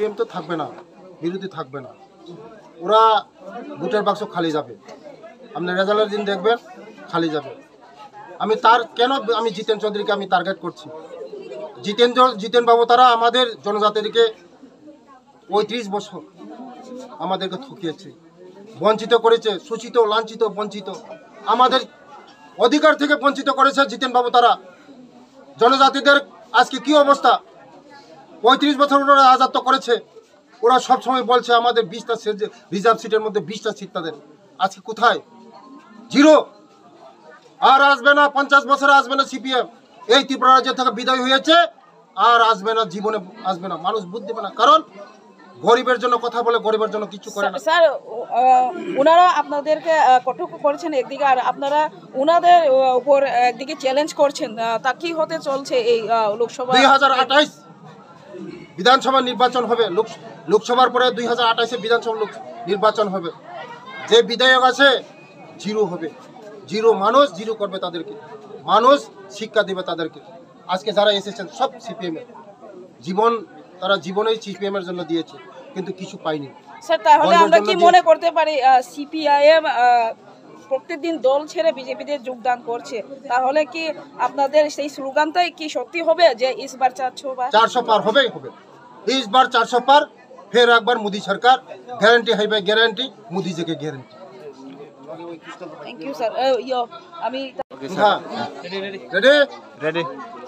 CPM তো থাকবে না, বিরোধী থাকবে না, ওরা ভোটের বাক্স খালি যাবে। আপনি রেজাল্টের দিন দেখবেন খালি যাবে। আমি আমি জিতেন চৌধুরীকে আমি টার্গেট করছি। জিতেন বাবু তারা আমাদের জনজাতিকে ৩৫ বছর আমাদেরকে ঠকিয়েছে, বঞ্চিত করেছে, শোষিত, লাঞ্ছিত, বঞ্চিত, আমাদের অধিকার থেকে বঞ্চিত করেছে জিতেন বাবু তারা। জনজাতিদের আজকে কি অবস্থা, ৩৫ বছর ওরা রাজত্ব করেছে। ওরা সবসময় বলছে আমাদের 20টা রিজার্ভ সিটের মধ্যে 20টা সিট তাদের, আজকে কোথায়? জিরো। আর আসবে না, 50 বছরে আসবে না সিপিএম। এই ত্রিপুরা রাজ্য থেকে বিদায় হয়েছে, আর আসবে না, জীবনে আসবে না। মানুষ বুঝ দেবে না, কারণ গরিবের জন্য কথা বলে, গরিবের জন্য কিছু করে না। স্যার, ওনারা আপনাদেরকে কটূক্তি করেছেন একদিকে, আর আপনারা ওনাদের উপর একদিকে চ্যালেঞ্জ করছেন। তা কি হতে চলছে এই লোকসভা? 2028 বিধানসভা নির্বাচন হবে। লোকসভার পরে 2028-এ বিধানসভা নির্বাচন হবে। যে বিধায়ক আছে জিরো হবে, জিরো। মানুষ জিরো করবে তাদেরকে, মানুষ শিক্ষা দেবে তাদেরকে। আজকে যারা এসেছেন সব সিপিএম এর জীবন, তারা জীবনেই সিপিএম এর জন্য দিয়েছে, কিন্তু কিছু পায়নি। স্যার, তাহলে আমরা কি মনে করতে পারি সিপিআইএম প্রত্যেকদিন দল ছেড়ে বিজেপিতে যোগদান করছে? তাহলে কি আপনাদের সেই স্লোগানটাই কি সত্যি হবে যে ইসবার 400 পার হবেই হবে? ইসবার 400 পার, ফের একবার মোদি সরকার, গ্যারান্টি হবে, গ্যারান্টি, মোদি জি কে গ্যারান্টি। Thank you sir. আমি হ্যাঁ, রেডি।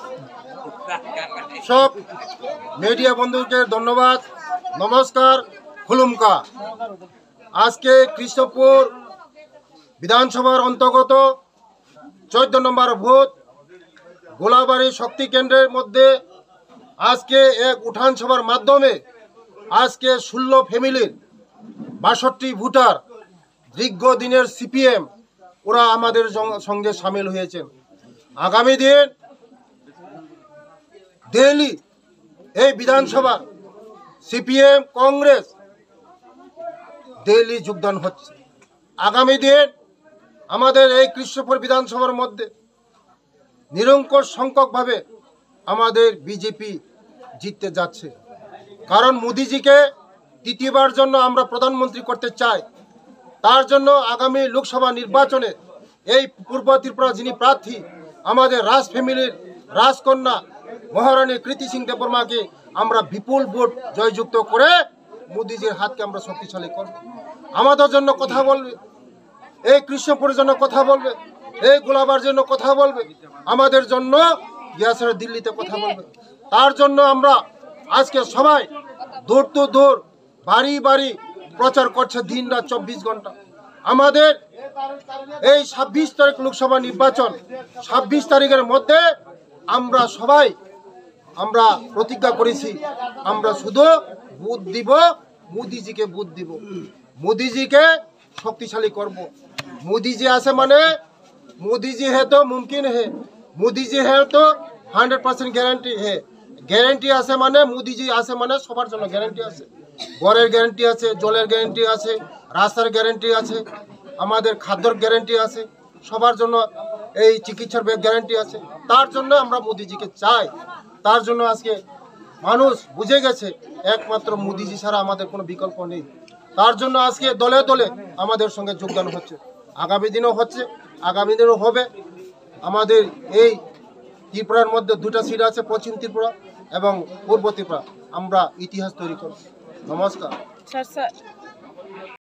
সব মিডিয়া বন্ধুকে ধন্যবাদ, নমস্কার, খুলুমকা। আজকে কৃষ্ণপুর বিধানসভার অন্তর্গত 14 নম্বর ভোট গোলাবাড়ি শক্তি কেন্দ্রের মধ্যে আজকে এক উঠান সভার মাধ্যমে আজকে 16 ফ্যামিলির 62 ভোটার, দীর্ঘদিনের সিপিএম, ওরা আমাদের সঙ্গে সামিল হয়েছেন। আগামী দিন দিল্লি এই বিধানসভা সিপিএম কংগ্রেস দিল্লি যোগদান হচ্ছে। আগামী দিন আমাদের এই কৃষ্ণপুর বিধানসভার মধ্যে নিরঙ্কুশ সংখ্যকভাবে আমাদের বিজেপি জিততে যাচ্ছে, কারণ মোদিজিকে তৃতীয়বার জন্য আমরা প্রধানমন্ত্রী করতে চাই। তার জন্য আগামী লোকসভা নির্বাচনে এই পূর্ব ত্রিপুরা যিনি প্রার্থী, আমাদের রাজ ফ্যামিলির রাজকন্যা মহারানী কৃতি সিং দেববর্মাকে আমরা বিপুল ভোট জয়যুক্ত করে মোদিজির হাতকে আমরা শক্তিশালী করব। আমাদের জন্য কথা বলবে, এই কৃষ্ণপুরের জন্য কথা বলবে, এই গোলাবার জন্য কথা বলবে, আমাদের জন্য গিয়াসের দিল্লিতে কথা বলবে। তার জন্য আমরা আজকে সবাই দূর টু দূর, বাড়ি বাড়ি প্রচার করছে দিন রাত 24 ঘন্টা। আমাদের এই 26 তারিখ লোকসভা নির্বাচন, 26 তারিখের মধ্যে আমরা সবাই আমরা প্রতিজ্ঞা করেছি, আমরা শুধু বুথ দিব, মোদিজিকে বুথ দিব, মোদিজিকে শক্তিশালী করব। মোদিজি আছে মানে मोदी है तो मुमकिन है, मोदी जी है तो 100% গ্যারান্টি है। গ্যারান্টি আছে মানে মোদিজি আছে মানে সবার জন্য গ্যারান্টি আছে, ঘরের গ্যারান্টি আছে, জলের গ্যারান্টি আছে, রাস্তার গ্যারান্টি আছে, আমাদের খাদ্যর গ্যারান্টি আছে, সবার জন্য এই চিকিৎসার গ্যারান্টি আছে। তার জন্য আমরা মোদিজিকে চাই। তার জন্য আজকে মানুষ বুঝে গেছে একমাত্র মোদিজি ছাড়া আমাদের কোনো বিকল্প নেই। তার জন্য আজকে দলে দলে আমাদের সঙ্গে যোগদান হচ্ছে, আগামী দিনও হচ্ছে, আগামী দিনও হবে। আমাদের এই ত্রিপুরার মধ্যে 2টা সিট আছে, পশ্চিম ত্রিপুরা এবং পূর্ব ত্রিপুরা। আমরা ইতিহাস তৈরি করব। নমস্কার।